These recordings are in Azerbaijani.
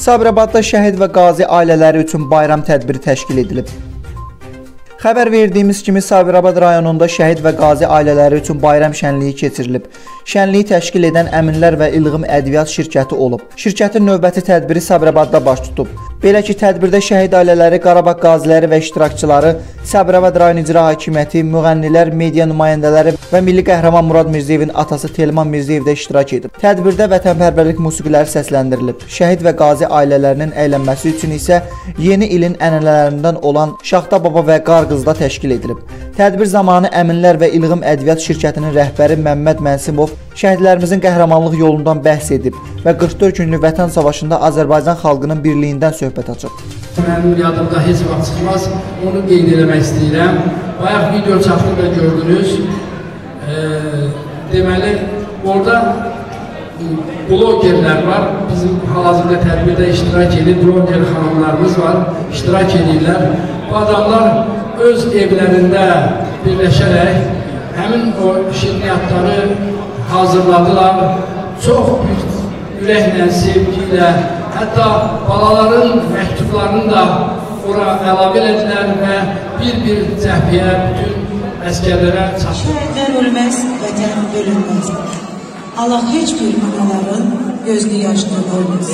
Sabirabadda şəhid və qazi ailələri üçün bayram tədbiri təşkil edilib. Xəbər verdiyimiz kimi Sabirabad rayonunda şəhid və qazi ailələri üçün bayram şənliyi keçirilib. Şənliyi təşkil edən Əminlər və İlğım Ədviyyat şirkəti olub. Şirkətin növbəti tədbiri Sabirabadda baş tutub. Belə ki, tədbirdə şəhid ailələri, Qarabağ qaziləri və iştirakçıları, Sabirabad rayon icra hakimiyyəti, müğənnilər, media nümayəndələri və milli qəhrəman Murad Mirzəyevin atası Telman Mirzəyev də iştirak edib. Tədbirdə vətənpərvərlik musiqiləri səsləndirilib. Şəhid və qazi ailələrinin əylənməsi üçün isə yeni ilin ənənələrindən olan Şaxta Baba və Qarqızda təşkil edilib. Tədbir zamanı Əminlər və İlğım Ədviyyat şirkətinin rəhbəri Məmməd Mənsibov şəhidlərimizin qəhrəmanlıq yolundan bəhs edib və 44 günlük Vətən savaşında Azərbaycan xalqının birliyindən söhbət açıb. Mənim yadımda heç vaxt çıxmaz, onu qeyd eləmək istəyirəm. Bayaq video çatdı və gördünüz. Deməli, orada blogerlər var, bizim hal-hazırda tədbirdə iştirak edir, bloger xanımlarımız var, iştirak edirlər. Bu adamlar öz evlərində birləşərək həmin o şirniyyatları hazırladılar. Çox ürəklə, sevgiyle, hətta balaların məktublarını da ora əlavə edilər və bir cəhbiyə, bütün əskərlərə çatır. Şəhidlər ölməz, vətən bölünməz. Allah heç bir anaların gözlü yaşını olmaz.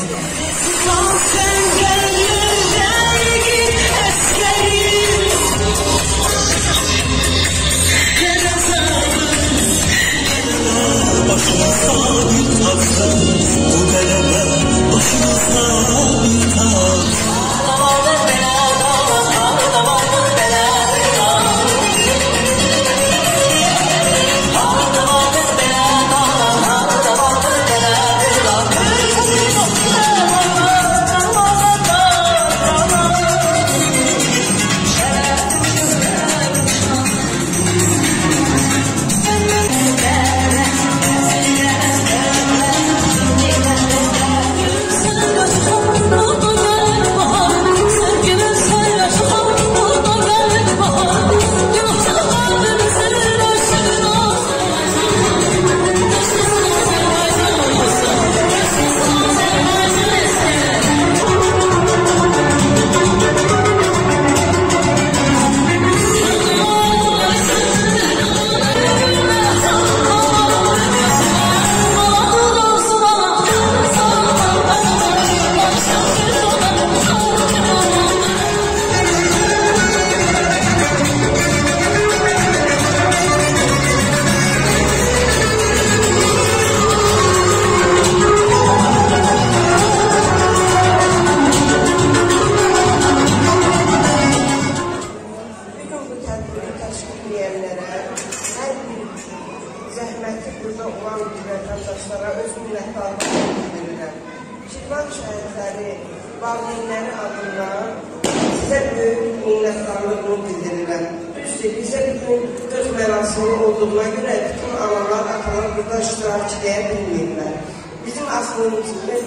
Zəhməti burada olan vətəndaşlara öz minnətdarlığını bildirirəm. Şirvan şəhidləri, valideynləri adından sizə böyük minnətdarlığını bildirirəm. Düzdür, bizə bir gün 40 mərasimi olduğuna görə bütün analar, atalar burada iştirak edə bilmirlər. Bizim aslında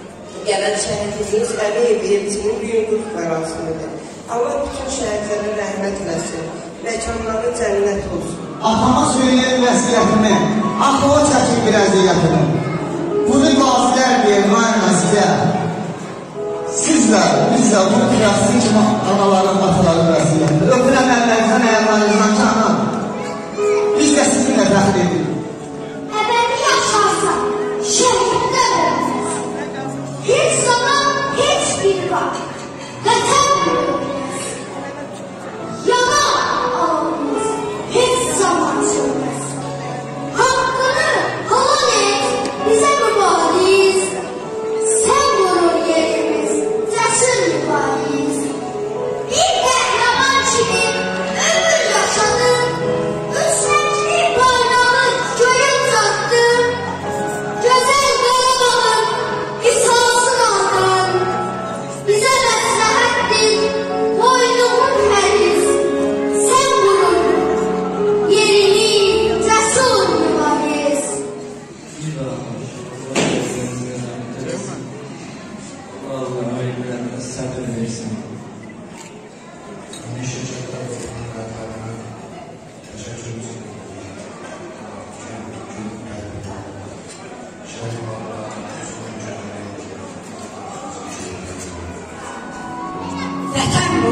gələn şəhidimiz Əliyev Elçinin bir gün 40 mərasimidir. Allah bütün şəhidlərə rəhmət eləsin, məkanları cənnət olsun. Atama söyləyən vəsiyyətimi, axıma çəkin bir əziyyətimi. Bunu qazilər deyil, müəyyənəsilə. Sizlər, bizlər, bunu biləsiniz kimi anaların, ataların vəsiyyətidir. Öpürəm əllərinizdən, əyərlərinizdən ki, anam. Biz də sizinlə fəxr edirik. Əbədi yaşarsan, şəhiddə olmaz. Heç zaman, heç bir vaxt. Vətən bölünməz. Yalan alınmaz. Heç zaman sönməz. Haqqını halal et, bizə mübariz. Sən vurur yerimiz, cəsur mübariz. Bir qəhrəman kimi ömür yaşadı. Üstəncili bayrağı göyə uzattı. Gözəl Qarabağın qisasını aldı. Bizə məsləhətdir, boynumun həriz. Sən vurur yerini, cəsur mübariz. Allah ayıplarına sabır versin.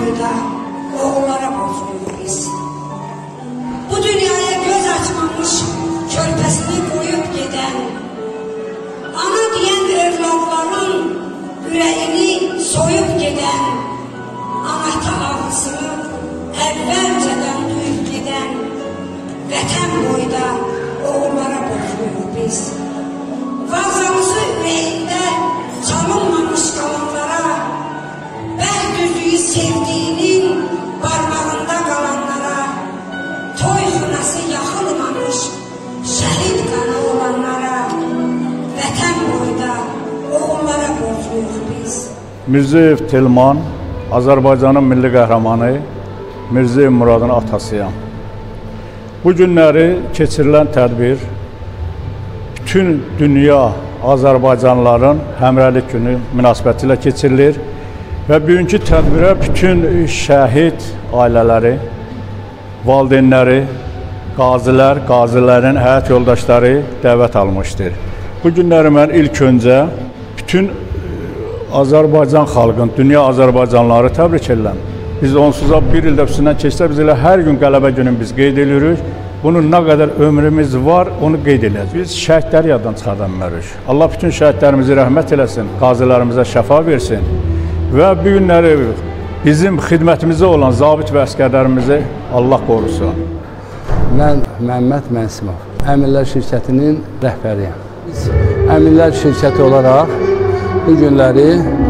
boyda oğullara borcluyuq biz. Bu dünyaya göz açmamış körpəsini qoyub gedən, ana deyən evladların ürəyini soyub gedən, anahta ağrısını əvvəlcədən duyub gedən, vətən boyda oğullara borcluyuq biz. Vazamızı ürəyində çalınmamış qalanlara, bəxt düzüyü sevdiyinin barmağında qalanlara, toy xınası yaxılmamış şəhid qanı olanlara, vətən boyda oğullara borcluyuq biz. Mirziyev Telman, Azərbaycanın milli qəhrəmanı, Mirziyev Muradın atasıyam. Bu günləri keçirilən tədbir bütün dünya Azərbaycanlıların həmrəylik günü münasibətilə keçirilir və bugünkü tədbirə bütün şəhid ailələri, valideynləri, qazilər, qazilərin həyat yoldaşları dəvət almışdır. Bu günləri mən ilk öncə bütün Azərbaycan xalqın, dünya Azərbaycanlıları təbrik edirəm. Biz onsuza bir ildə üstündən keçsə, biz elə hər gün qələbə günün biz qeyd edirik. Bunun nə qədər ömrümüz var, onu qeyd edəcəyik. Biz şəhidləri yaddan çıxardan bilmərik. Allah bütün şəhidlərimizi rəhmət eləsin, qazilərimizə şəfa versin və bu günləri bizim xidmətimizdə olan zabit və əskərlərimizi Allah qorusun. Mən Məmməd Mənsimov, Əmirlər şirkətinin rəhbəriyəm. Biz Əmirlər şirkəti olaraq bu günləri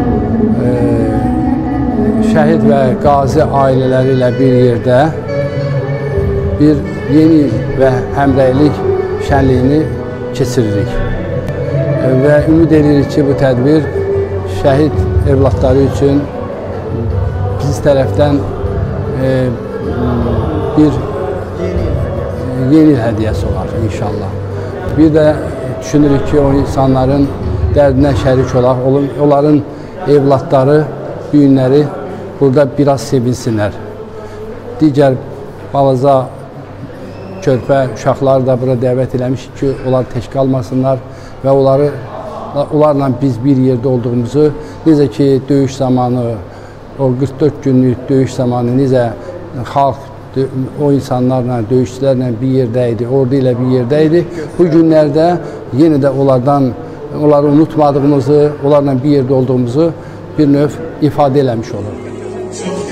şəhid və qazi ailələri ilə bir yerdə bir yeni və həmrəylik şənliyini keçiririk. Və ümid edirik ki, bu tədbir şəhid evlatları üçün biz tərəfdən bir yeni il hədiyyəsi olar inşallah. Bir də düşünürük ki, o insanların dərdinə şərik olaq, onların evlatları, düyünləri burada biraz sevilsinlər. Digər balaca körpə uşaqları da bura dəvət eləmişik ki, onlar tək qalmasınlar və onlarla biz bir yerdə olduğumuzu, necə ki, döyüş zamanı, o 44 günlük döyüş zamanı necə xalq o insanlarla, döyüşçülərlə bir yerdə idi, ordu ilə bir yerdə idi. Bu günlərdə yenə də onları unutmadığımızı, onlarla bir yerdə olduğumuzu bir növ ifadə eləmiş olur.